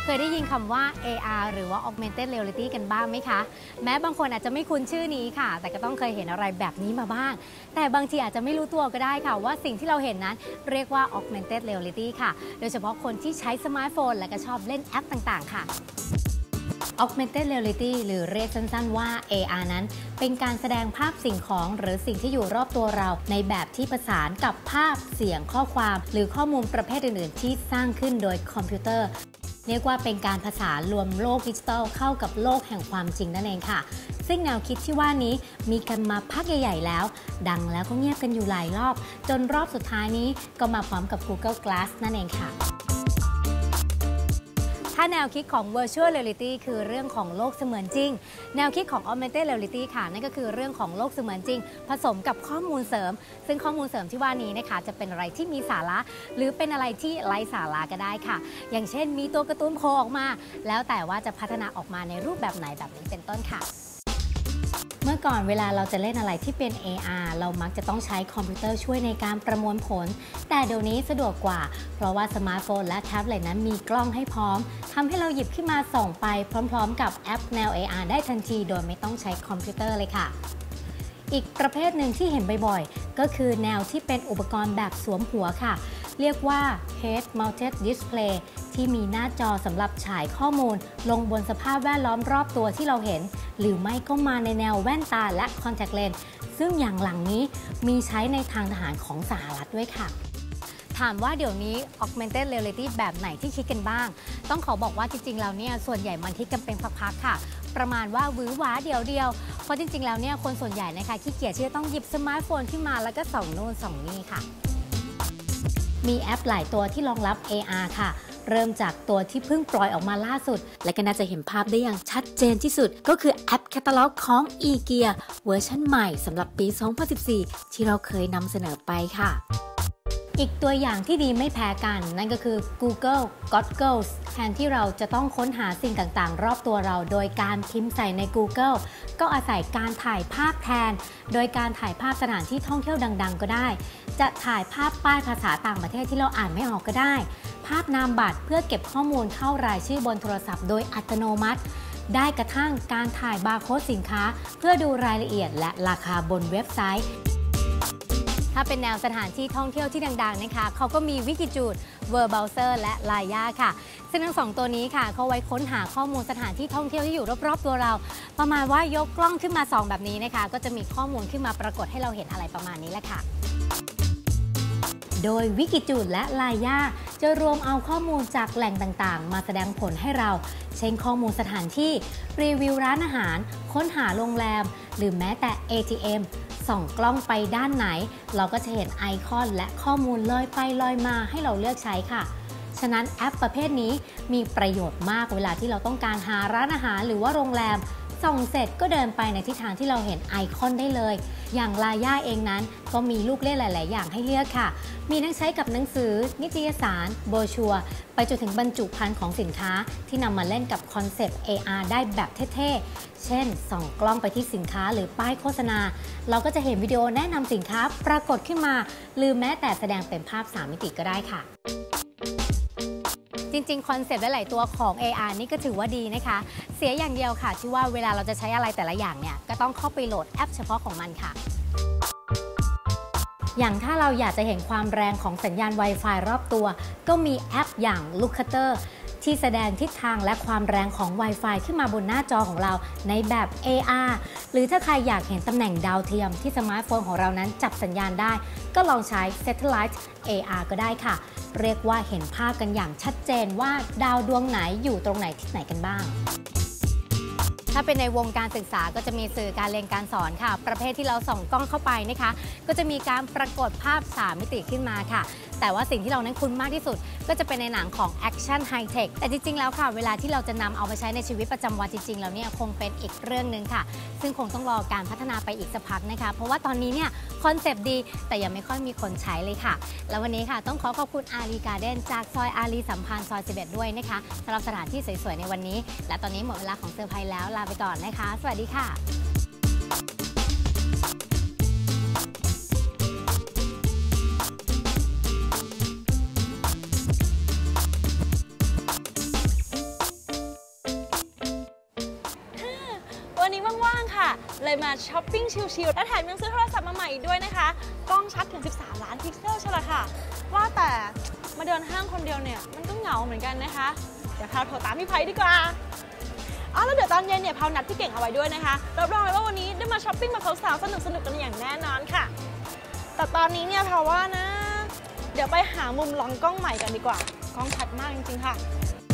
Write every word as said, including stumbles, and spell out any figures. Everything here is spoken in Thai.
ยได้ยินคำว่า เอ อาร์ หรือว่า Augmented Reality กันบ้างไหมคะแม้บางคนอาจจะไม่คุ้นชื่อนี้ค่ะแต่ก็ต้องเคยเห็นอะไรแบบนี้มาบ้างแต่บางทีอาจจะไม่รู้ตัวก็ได้ค่ะว่าสิ่งที่เราเห็นนั้นเรียกว่า Augmented Reality ค่ะโดยเฉพาะคนที่ใช้สมาร์ทโฟนและก็ชอบเล่นแอปต่างๆค่ะ Augmented Reality หรือเรียกสั้นๆว่า เอ อาร์ นั้นเป็นการแสดงภาพสิ่งของหรือสิ่งที่อยู่รอบตัวเราในแบบที่ประสานกับภาพเสียงข้อความหรือข้อมูลประเภทอื่นๆที่สร้างขึ้นโดยคอมพิวเตอร์เรียกว่าเป็นการผสานรวมโลกดิจิทัลเข้ากับโลกแห่งความจริงนั่นเองค่ะซึ่งแนวคิดที่ว่านี้มีกันมาพักใหญ่ๆแล้วดังแล้วก็เงียบกันอยู่หลายรอบจนรอบสุดท้ายนี้ก็มาพร้อมกับ Google Glass นั่นเองค่ะถ้าแนวคิดของ Virtual Reality คือเรื่องของโลกเสมือนจริงแนวคิดของ Augmented Reality ค่ะนั่นก็คือเรื่องของโลกเสมือนจริงผสมกับข้อมูลเสริมซึ่งข้อมูลเสริมที่ว่านี้นะคะจะเป็นอะไรที่มีสาระหรือเป็นอะไรที่ไร้สาระก็ได้ค่ะอย่างเช่นมีตัวการ์ตูนโผล่ออกมาแล้วแต่ว่าจะพัฒนาออกมาในรูปแบบไหนแบบนี้เป็นต้นค่ะเมื่อก่อนเวลาเราจะเล่นอะไรที่เป็น เอ อาร์ เรามักจะต้องใช้คอมพิวเตอร์ช่วยในการประมวลผลแต่เดี๋ยวนี้สะดวกกว่าเพราะว่าสมาร์ทโฟนและแท็บเล็ตนั้นมีกล้องให้พร้อมทำให้เราหยิบขึ้นมาส่องไปพร้อมๆกับแอปแนว เอ อาร์ ได้ทันทีโดยไม่ต้องใช้คอมพิวเตอร์เลยค่ะอีกประเภทหนึ่งที่เห็นบ่อยๆก็คือแนวที่เป็นอุปกรณ์แบบสวมหัวค่ะเรียกว่า Head Mounted Display ที่มีหน้าจอสำหรับฉายข้อมูลลงบนสภาพแวดล้อมรอบตัวที่เราเห็นหรือไม่ก็มาในแนวแว่นตาและ Contact Lens ซึ่งอย่างหลังนี้มีใช้ในทางทหารของสหรัฐด้วยค่ะถามว่าเดี๋ยวนี้ Augmented Reality แบบไหนที่คิดกันบ้างต้องขอบอกว่าจริงๆแล้วเนี่ยส่วนใหญ่มันคิดกันเป็นพักๆค่ะประมาณว่าหวือหวาเดียวเดียวเพราะจริงๆแล้วเนี่ยคนส่วนใหญ่นะคะขี้เกียจที่จะต้องหยิบสมาร์ทโฟนขึ้นมาแล้วก็ส่องนู่นส่องนี่ค่ะมีแอปหลายตัวที่รองรับ เอ อาร์ ค่ะเริ่มจากตัวที่เพิ่งปล่อยออกมาล่าสุดและก็น่าจะเห็นภาพได้อย่างชัดเจนที่สุดก็คือแอปแคตตาล็อกของ อีเกีย เวอร์ชันใหม่สำหรับปี สองพันสิบสี่ ที่เราเคยนำเสนอไปค่ะอีกตัวอย่างที่ดีไม่แพ้กันนั่นก็คือ Google Goggles แทนที่เราจะต้องค้นหาสิ่งต่างๆรอบตัวเราโดยการพิมพ์ใส่ใน Google ก็อาศัยการถ่ายภาพแทนโดยการถ่ายภาพสถานที่ท่องเที่ยวดังๆก็ได้จะถ่ายภาพป้ายภาษาต่างประเทศที่เราอ่านไม่ออกก็ได้ภาพนามบัตรเพื่อเก็บข้อมูลเข้ารายชื่อบนโทรศัพท์โดยอัตโนมัติได้กระทั่งการถ่ายบาร์โค้ดสินค้าเพื่อดูรายละเอียดและราคาบนเว็บไซต์ถ้าเป็นแนวสถานที่ท่องเที่ยวที่ดังๆนะคะเขาก็มีวิกิจูด เวอร์ เบราว์เซอร์ และ ไลยา ค่ะซึ่งทั้งสองตัวนี้ค่ะเขาไว้ค้นหาข้อมูลสถานที่ท่องเที่ยวที่อยู่รอบๆตัวเราประมาณว่ายกกล้องขึ้นมาส่องแบบนี้นะคะก็จะมีข้อมูลขึ้นมาปรากฏให้เราเห็นอะไรประมาณนี้แหละค่ะโดยวิกิจูดและ ไลยา จะรวมเอาข้อมูลจากแหล่งต่างๆมาแสดงผลให้เราเช่นข้อมูลสถานที่รีวิวร้านอาหารค้นหาโรงแรมหรือแม้แต่ เอ ที เอ็ม ส่องกล้องไปด้านไหนเราก็จะเห็นไอคอนและข้อมูลลอยไปลอยมาให้เราเลือกใช้ค่ะฉะนั้นแอปประเภทนี้มีประโยชน์มากเวลาที่เราต้องการหาร้านอาหารหรือว่าโรงแรมส่องเสร็จก็เดินไปในทิศทางที่เราเห็นไอคอนได้เลยอย่าง ไลยา เองนั้นก็มีลูกเล่นหลายๆอย่างให้เลือกค่ะมีทั้งใช้กับหนังสือนิตยสารโบรชัวร์ไปจนถึงบรรจุภัณฑ์ของสินค้าที่นำมาเล่นกับคอนเซปต์ เอ อาร์ ได้แบบเท่ๆเช่นส่องกล้องไปที่สินค้าหรือป้ายโฆษณาเราก็จะเห็นวิดีโอแนะนำสินค้าปรากฏขึ้นมาหรือแม้แต่แสดงเป็นภาพสามมิติก็ได้ค่ะจริงๆคอนเซ็ปต์หลายๆตัวของ เอ อาร์ นี่ก็ถือว่าดีนะคะเสียอย่างเดียวค่ะที่ว่าเวลาเราจะใช้อะไรแต่ละอย่างเนี่ยก็ต้องเข้าไปโหลดแอปเฉพาะของมันค่ะอย่างถ้าเราอยากจะเห็นความแรงของสัญญาณ Wi-Fi รอบตัวก็มีแอปอย่าง Lookator ที่แสดงทิศทางและความแรงของ Wi-Fi ขึ้นมาบนหน้าจอของเราในแบบ เอ อาร์ หรือถ้าใครอยากเห็นตำแหน่งดาวเทียมที่สมาร์ทโฟนของเรานั้นจับสัญญาณได้ก็ลองใช้ Satellite เอ อาร์ ก็ได้ค่ะเรียกว่าเห็นภาพกันอย่างชัดเจนว่าดาวดวงไหนอยู่ตรงไหนที่ไหนกันบ้างถ้าเป็นในวงการศึกษาก็จะมีสื่อการเรียนการสอนค่ะประเภทที่เราส่องกล้องเข้าไปนะคะก็จะมีการปรากฏภาพสามมิติขึ้นมาค่ะแต่ว่าสิ่งที่เรานั้นคุ้นมากที่สุดก็จะเป็นในหนังของ Action High Tech แต่จริงๆแล้วค่ะเวลาที่เราจะนำเอามาใช้ในชีวิตประจำวันจริงๆแล้วเนี่ยคงเป็นอีกเรื่องหนึ่งค่ะซึ่งคงต้องรอการพัฒนาไปอีกสักพักนะคะเพราะว่าตอนนี้เนี่ยคอนเซปต์ดีแต่ยังไม่ค่อยมีคนใช้เลยค่ะแล้ววันนี้ค่ะต้องขอขอบคุณอารีการ์เด้นจากซอยอารีสัมพันธ์ซอยสิบเอ็ดด้วยนะคะสำหรับสถานที่สวยๆในวันนี้และตอนนี้หมดเวลาของเซอร์ไพรส์แล้วลาไปก่อนนะคะสวัสดีค่ะค่ะเลยมาช้อปปิ้งชิลๆและแถมยังซื้อโทรศัพท์มาใหม่อีกด้วยนะคะกล้องชัดถึงสิบสามล้านพิกเซลใช่ละค่ะว่าแต่มาเดินห้างคนเดียวเนี่ยมันก็เหงาเหมือนกันนะคะเดี๋ยวเราโทรตามพี่ไพดีกว่าอ๋อแล้วเดี๋ยวตอนเย็นเนี่ยพาวนัดพี่เก่งเอาไว้ด้วยนะคะรับรองเลยว่าวันนี้ได้มาช้อปปิ้งกับสาวๆสนุกๆกันอย่างแน่นอนค่ะแต่ตอนนี้เนี่ยพาวว่านะเดี๋ยวไปหามุมลองกล้องใหม่กันดีกว่ากล้องชัดมากจริงๆค่ะ